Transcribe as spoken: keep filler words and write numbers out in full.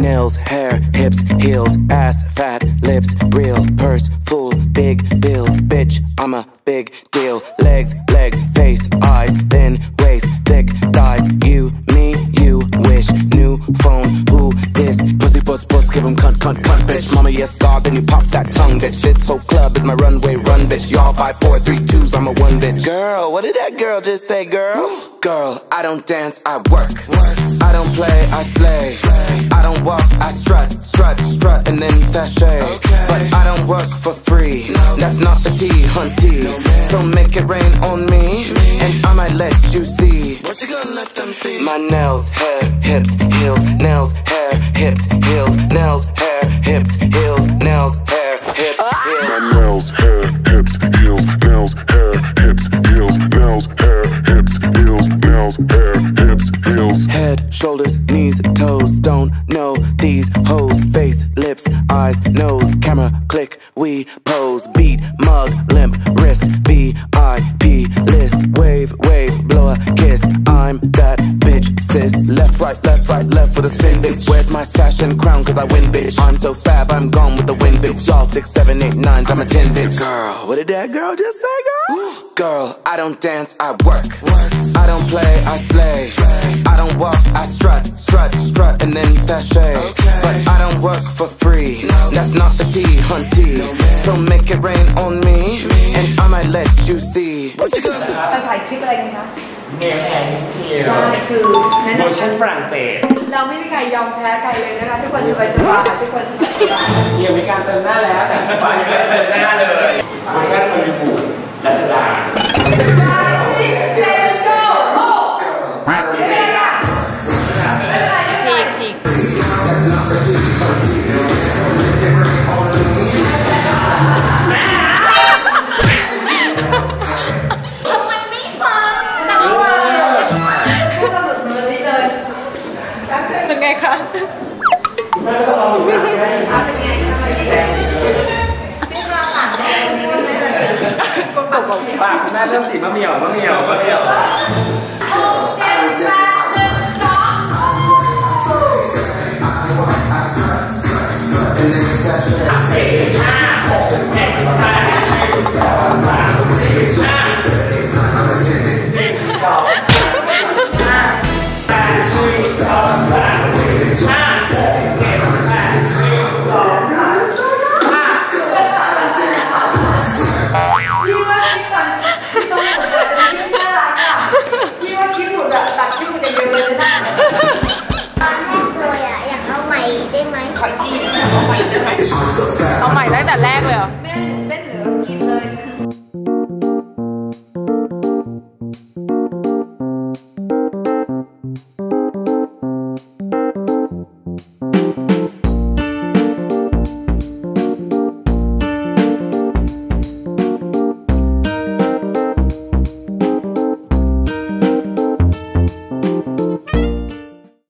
nails, hair, hips, heels, ass, fat, lips, real, purse, full, big bills, bitch, I'm a big deal. Legs, legs, face, eyes, thin waist, thick thighs. You, me, you wish. New phone, who this? Pussy, puss, puss, give him cunt, cunt, cunt, bitch. Mama, yes, God, then you pop that tongue, bitch. This whole club is my runway, run, bitch. Y'all five, four, three, twos, I'm a one, bitch. Girl, what did that girl just say, girl? Girl, I don't dance, I work. I don't play, I slay. I don't walk, I strut, strut, strut, and then sashay. But I don't work for free. That's not the tea, hunty. So make it rain on me, and I might let you see. What you gonna let them see? My nails, hair, hips, heels, nails, hair, hips, heels, nails, hair, hips, heels, nails, hair, hips, heels. My nails, hair, hips, heels, nails, hair, hips, heels, nails, hair, hips, heels, nails, hair, hips, heels. Head, shoulders, knees, toes, don't know these hoes. Face, lips, eyes, nose, camera, click, we pose. Beat, mug, limp, wrist, V I P list. Wave, wave, blow a kiss. I'm that bitch, sis. Left, right, left, right, left with a spin, bitch. Where's my sash and crown, cause I win, bitch. I'm so fab, I'm gone with the wind, bitch. Y'all six, seven, eight, nines, I'm a ten, bitch. Girl, what did that girl just say, girl? Girl, I don't dance, I work. I don't play, I slay. I don't walk, I strut, strut, strut, and then sashay. But I don't work for free. That's not the tea, hunty. So make it rain on me, and I might let you see. What you gonna do? เราถ่ายคลิปอะไรกันคะเนลแฮร์เทียลใช่คือเวอร์ชันฝรั่งเศสเราไม่มีใครยอมแพ้ใครเลยนะคะทุกคนสบายสบายทุกคนสบายสบายเยี่ยมมีการเติมหน้าแล้วแต่ฝ่ายยังไม่เติมหน้าเลยเวอร์ชันฮอลลีวูดรัชดาเซโซ่โฮไม่เป็นไรค่ะไม่เป็นไรไม่เป็นไรทีกเป็นไงคะแม่ก็ต้องลองดูนะเป็นไงทำเป็นไงทำเป็นไงพี่กลางหลังได้พี่ก็ใช้เลยปากคุณแม่เริ่มสีมะเหมี่ยวมะเหมี่ยวมะเหมี่ยวหกเจ็ดแปดหนึ่งสองสี่ห้าหกเจ็ดแปดเก้าสิบสองสามสี่ห้าสองห้าแปดสี่สองสามสี่ห้าหกเจ็ดแปดสี่สองห้าพี่ว่าคลิปตอนตอนหมดเลยจะเป็นคลิปที่น่ารักอ่ะพี่ว่าคลิปหมดแบบตัดคลิปมันจะเยอะเลยนะตอนแรกเลยอ่ะอยากเอาใหม่ได้ไหมขอจีเอาใหม่ได้ไหมเอาใหม่ได้แต่แรกเลยเหรอ